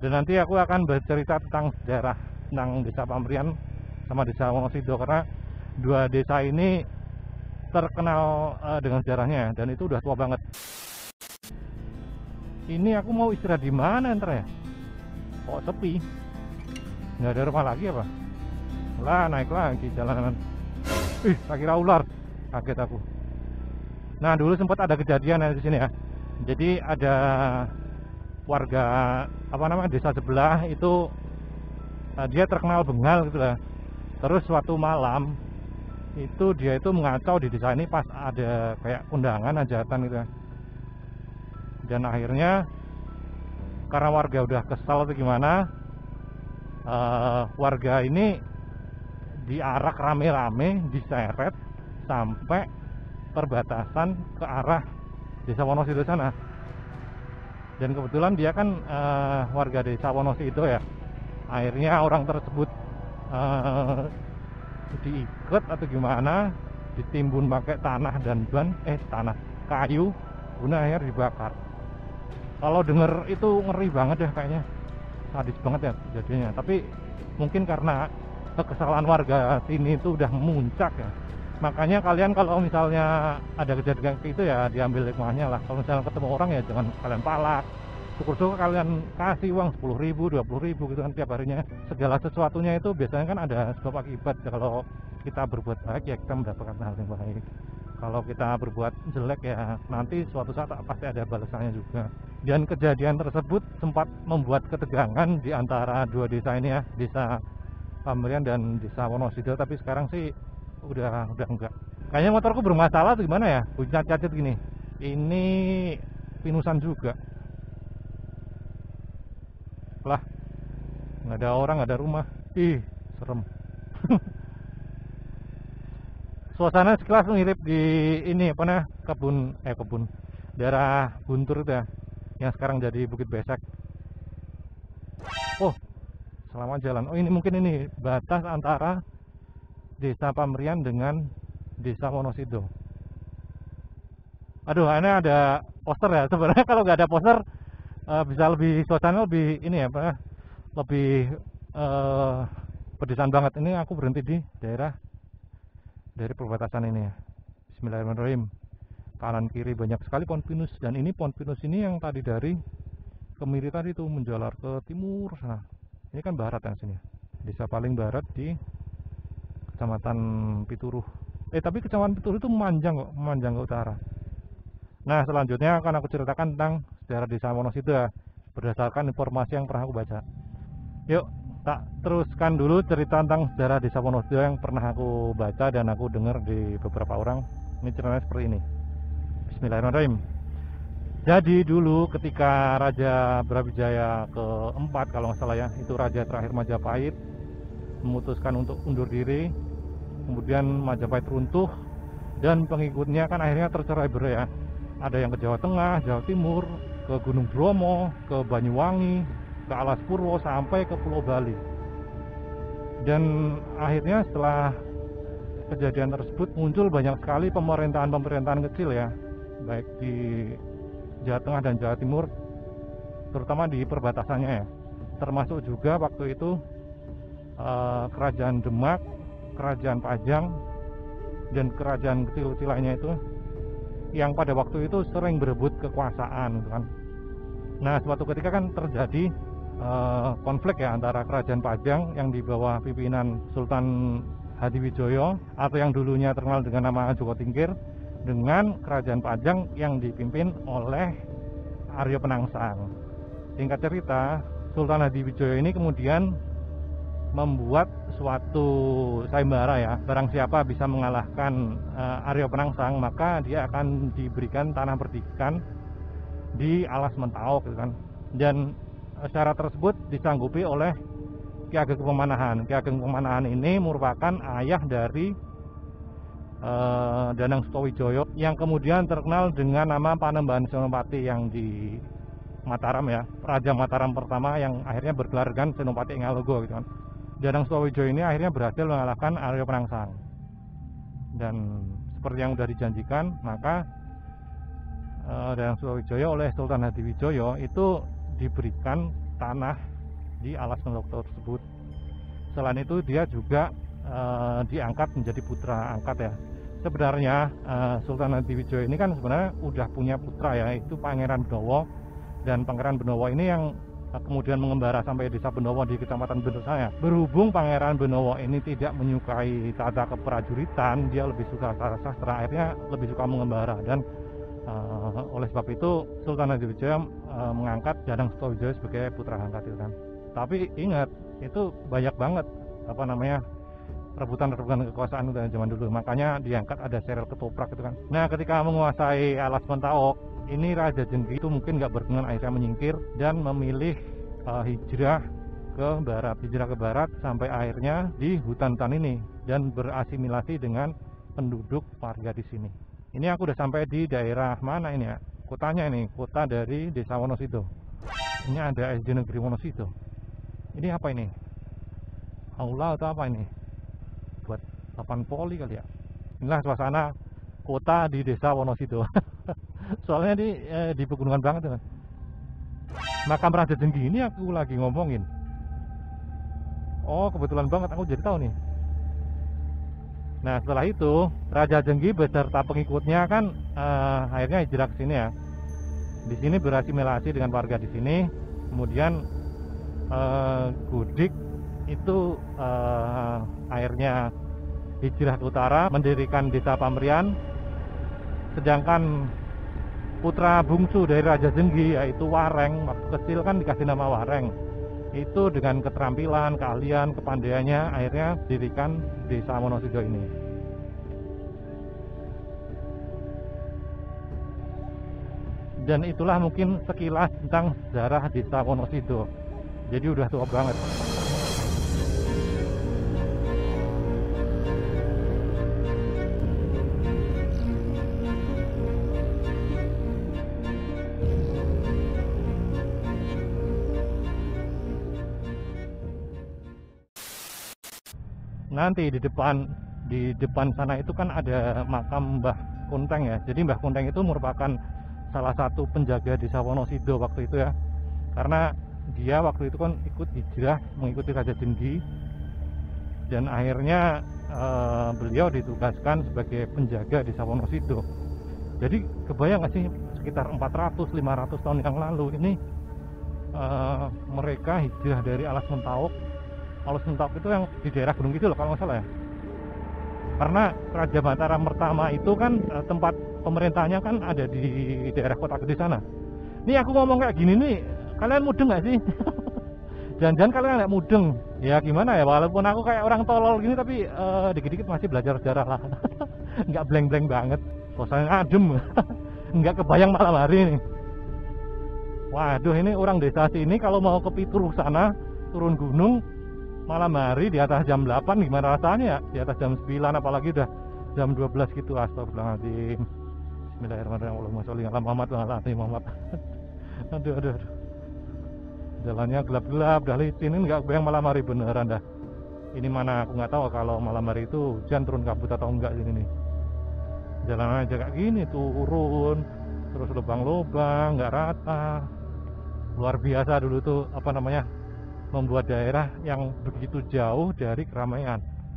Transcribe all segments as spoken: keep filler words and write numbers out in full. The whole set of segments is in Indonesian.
Dan nanti aku akan bercerita tentang sejarah tentang Desa Pamrian sama Desa Wonosodo, karena dua desa ini terkenal uh, dengan sejarahnya dan itu udah tua banget. Ini aku mau istirahat di mana ntar ya? Kok sepi? Nggak ada rumah lagi apa? Lah naik lagi jalanan. Ih, tak kira ular. Kaget aku. Nah, dulu sempat ada kejadian di sini ya. Jadi ada warga apa namanya desa sebelah itu uh, dia terkenal bengal gitu lah. Terus suatu malam itu dia itu mengacau di desa ini pas ada kayak undangan hajatan gitu ya. Dan akhirnya karena warga udah kesal atau gimana, uh, warga ini diarak rame-rame, diseret sampai perbatasan ke arah Desa Wonosodo sana. Dan kebetulan dia kan uh, warga Desa Wonosodo ya. Akhirnya orang tersebut uh, diikat atau gimana, ditimbun pakai tanah dan ban, eh tanah kayu, guna akhir dibakar. Kalau denger itu ngeri banget ya kayaknya, sadis banget ya jadinya. Tapi mungkin karena kekesalan warga sini itu udah memuncak ya, makanya kalian kalau misalnya ada kejadian kayak gitu ya diambil hikmahnya lah. Kalau misalnya ketemu orang ya jangan kalian palak, syukur-syukur kalian kasih uang sepuluh ribu, dua puluh ribu gitu kan tiap harinya. Segala sesuatunya itu biasanya kan ada sebab akibat. Kalau kita berbuat baik ya kita mendapatkan hal yang baik, kalau kita berbuat jelek ya nanti suatu saat pasti ada balasannya juga. Dan kejadian tersebut sempat membuat ketegangan di antara dua desa ini ya, Desa Pamrian dan Desa Wonosodo. Tapi sekarang sih udah udah enggak. Kayaknya motorku bermasalah tuh gimana ya, punya cacat gini. Ini pinusan juga. Lah, nggak ada orang, nggak ada rumah. Ih, serem. Suasana sekilas mirip di ini apa nah kebun eh kebun daerah Guntur itu ya, yang sekarang jadi Bukit Besek. Oh, selamat jalan. Oh, ini mungkin ini batas antara Desa Pamrian dengan Desa Wonosodo. Aduh, ini ada poster ya. Sebenarnya kalau nggak ada poster uh, bisa lebih suasana lebih ini ya, apa? Lebih uh, pedesaan banget. Ini aku berhenti di daerah dari perbatasan ini ya. Bismillahirrahmanirrahim. Kanan kiri banyak sekali pohon pinus, dan ini pohon pinus ini yang tadi dari Kemiri tadi tuh menjalar ke timur sana. Ini kan barat yang sini. Desa paling barat di Kecamatan Pituruh. Eh tapi Kecamatan Pituruh itu memanjang kok, memanjang ke utara. Nah, selanjutnya akan aku ceritakan tentang sejarah Desa Wonosodo ya, berdasarkan informasi yang pernah aku baca. Yuk, tak teruskan dulu cerita tentang sejarah Desa Wonosodo yang pernah aku baca dan aku dengar di beberapa orang. Ini ceritanya seperti ini. Bismillahirrahmanirrahim. Jadi dulu ketika Raja Brawijaya keempat kalau nggak salah ya, itu raja terakhir Majapahit, memutuskan untuk undur diri. Kemudian Majapahit runtuh dan pengikutnya kan akhirnya tercerai-berai ya. Ada yang ke Jawa Tengah, Jawa Timur, ke Gunung Bromo, ke Banyuwangi, ke Alas Purwo, sampai ke Pulau Bali. Dan akhirnya setelah kejadian tersebut muncul banyak sekali pemerintahan-pemerintahan kecil ya, baik di Jawa Tengah dan Jawa Timur, terutama di perbatasannya ya. Termasuk juga waktu itu eh, Kerajaan Demak, Kerajaan Pajang, dan kerajaan kecil-kecil lainnya itu yang pada waktu itu sering berebut kekuasaan gitu kan. Nah, suatu ketika kan terjadi uh, konflik ya antara Kerajaan Pajang yang di bawah pimpinan Sultan Hadiwijoyo atau yang dulunya terkenal dengan nama Joko Tingkir, dengan Kerajaan Pajang yang dipimpin oleh Arya Penangsang. Singkat cerita, Sultan Hadiwijoyo ini kemudian membuat suatu sayembara ya, barang siapa bisa mengalahkan uh, Arya Penangsang maka dia akan diberikan tanah perdikan di Alas Mentaok gitu kan. Dan uh, syarat tersebut disanggupi oleh Ki Ageng Pemanahan. Ki Ageng Pemanahan ini merupakan ayah dari uh, Danang Sutawijoyo yang kemudian terkenal dengan nama Panembahan Senopati yang di Mataram ya, Raja Mataram pertama yang akhirnya bergelar dengan Senopati Ngalogo gitu kan. Danang Sutawijoyo ini akhirnya berhasil mengalahkan Arya Penangsang. Dan seperti yang sudah dijanjikan, maka uh, Danang Sutawijoyo oleh Sultan Hadiwijoyo itu diberikan tanah di alas mentok tersebut. Selain itu dia juga uh, diangkat menjadi putra angkat ya. Sebenarnya uh, Sultan Hadiwijaya ini kan sebenarnya udah punya putra ya, itu Pangeran Benowo. Dan Pangeran Benowo ini yang uh, kemudian mengembara sampai desa Benowo di Kecamatan Benersaya. Berhubung Pangeran Benowo ini tidak menyukai tata keprajuritan, dia lebih suka sastra, akhirnya lebih suka mengembara. Dan uh, oleh sebab itu Sultan Hadiwijaya uh, mengangkat Danang Sutawijaya sebagai putra angkat itu kan. Tapi ingat, itu banyak banget apa namanya rebutan-rebutan kekuasaan dari zaman dulu, makanya diangkat ada serial ketoprak itu kan. Nah, ketika menguasai alas Mentaok ini, Raja Jenggi itu mungkin nggak berkenan, akhirnya menyingkir dan memilih uh, hijrah ke barat hijrah ke barat sampai akhirnya di hutan-hutan ini dan berasimilasi dengan penduduk warga di sini. Ini aku udah sampai di daerah mana ini ya, kotanya ini, kota dari Desa Wonosito. Ini ada S D Negeri Wonosito. Ini apa ini, aula atau apa ini, buat papan poli kali ya. Inilah suasana kota di Desa Wonosito. Soalnya di eh, di pegunungan banget kan. Makam Raja Jenggi ini aku lagi ngomongin. Oh, kebetulan banget aku jadi tahu nih. Nah, setelah itu Raja Jenggi beserta pengikutnya kan eh, akhirnya hijrah ke sini ya. Di sini berasimilasi dengan warga di sini. Kemudian eh, Gudik itu eh, akhirnya hijrah ke utara mendirikan desa Pamrian, sedangkan putra bungsu dari Raja Jenggi yaitu Wareng, waktu kecil kan dikasih nama Wareng, itu dengan keterampilan, keahlian, kepandaiannya akhirnya dirikan Desa Wonosito ini. Dan itulah mungkin sekilas tentang sejarah Desa Wonosito. Jadi udah tua banget. Nanti di depan di depan sana itu kan ada makam Mbah Kunteng ya. Jadi Mbah Kunteng itu merupakan salah satu penjaga Desa Wonosito waktu itu ya. Karena dia waktu itu kan ikut hijrah mengikuti Raja Jenggi, dan akhirnya eh, beliau ditugaskan sebagai penjaga Desa Wonosito. Jadi kebayang nggak sih, sekitar empat ratus lima ratus tahun yang lalu ini eh, mereka hijrah dari alas Mentaok. Alas Mentaok itu yang di daerah Gunung Kidul kalau nggak salah ya. Karena Raja Mataram pertama itu kan tempat pemerintahnya kan ada di daerah Kota Gede sana. Ini aku ngomong kayak gini nih, kalian mudeng nggak sih? Jangan-jangan kalian nggak mudeng? Ya gimana ya, walaupun aku kayak orang tolol gini, tapi uh, dikit-dikit masih belajar sejarah lah. Nggak blank-blank banget, suasana adem. Nggak kebayang malam hari nih. Waduh, ini orang desa sini kalau mau ke Pituruh sana, turun gunung malam hari di atas jam delapan, gimana rasanya ya? Di atas jam sembilan, apalagi udah jam dua belas gitu. Astagfirullahaladzim. Bismillahirrahmanirrahim. Allahumma sholli ala Muhammad wa ala ali Muhammad. Aduh, aduh, aduh. Jalannya gelap-gelap, dah licin. Ini nggak kebayang malam hari beneran dah. Ini mana aku nggak tahu kalau malam hari itu hujan turun kabut atau enggak sini nih. Jalan aja kayak gini, turun terus lubang-lubang, nggak rata. Luar biasa dulu tuh apa namanya, membuat daerah yang begitu jauh dari keramaian.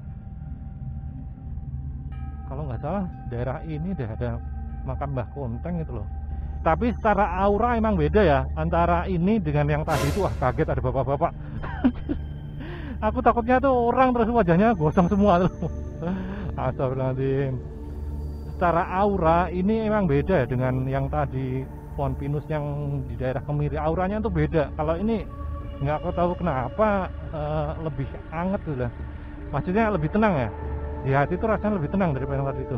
Kalau nggak salah daerah ini deh ada makam Mbah Kunteng itu loh. Tapi secara aura emang beda ya antara ini dengan yang tadi itu. Wah, kaget ada bapak-bapak. Aku takutnya tuh orang terus wajahnya gosong semua tuh. Astagfirullahaladzim. Secara aura ini emang beda ya dengan yang tadi pohon pinus yang di daerah Kemiri. Auranya tuh beda. Kalau ini nggak aku tahu kenapa uh, lebih anget tuh lah, maksudnya lebih tenang ya, di hati itu rasanya lebih tenang daripada yang tadi itu.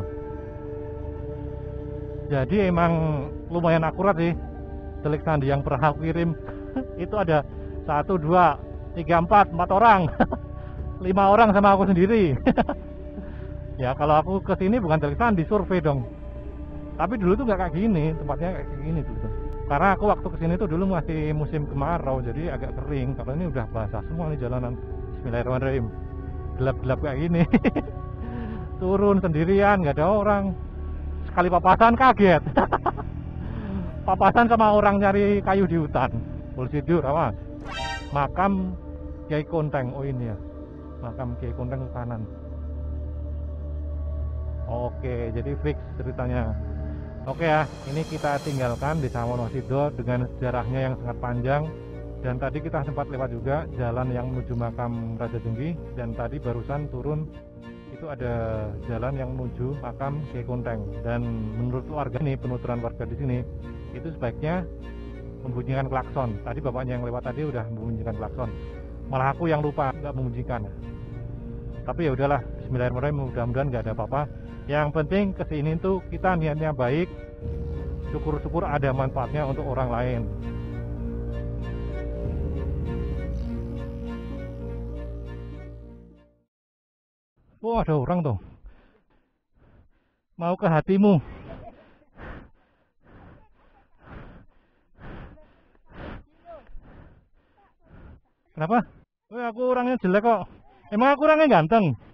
Jadi emang lumayan akurat sih telik sandi yang pernah aku kirim. Itu ada satu dua tiga empat empat orang. Lima orang sama aku sendiri. Ya kalau aku kesini bukan telik sandi, survei dong. Tapi dulu tuh nggak kayak gini, tempatnya kayak gini tuh. Karena aku waktu kesini tuh dulu masih musim kemarau, jadi agak kering. Kalau ini udah basah semua nih jalanan. Bismillahirrahmanirrahim. Gelap-gelap kayak gini. Turun sendirian, nggak ada orang. Sekali papasan kaget. Papasan sama orang nyari kayu di hutan. Polisi dur, awas. makam Kiai Konteng. Oh ini ya, makam Kiai Konteng ke kanan. Oke, jadi fix ceritanya. Oke ya, ini kita tinggalkan Desa Wonosidol dengan sejarahnya yang sangat panjang. Dan tadi kita sempat lewat juga jalan yang menuju makam Raja Jengki. Dan tadi barusan turun itu ada jalan yang menuju makam Kiai Konteng. Dan menurut warga nih, penuturan warga di sini, itu sebaiknya membunyikan klakson. Tadi bapaknya yang lewat tadi udah membunyikan klakson. Malah aku yang lupa nggak membunyikan. Tapi ya udahlah, Bismillahirrahmanirrahim, mudah-mudahan nggak ada apa-apa. Yang penting kesini tuh kita niatnya baik, syukur-syukur ada manfaatnya untuk orang lain. Oh ada orang tuh, mau ke hatimu. Kenapa? Oh, aku orangnya jelek kok. Emang aku orangnya ganteng?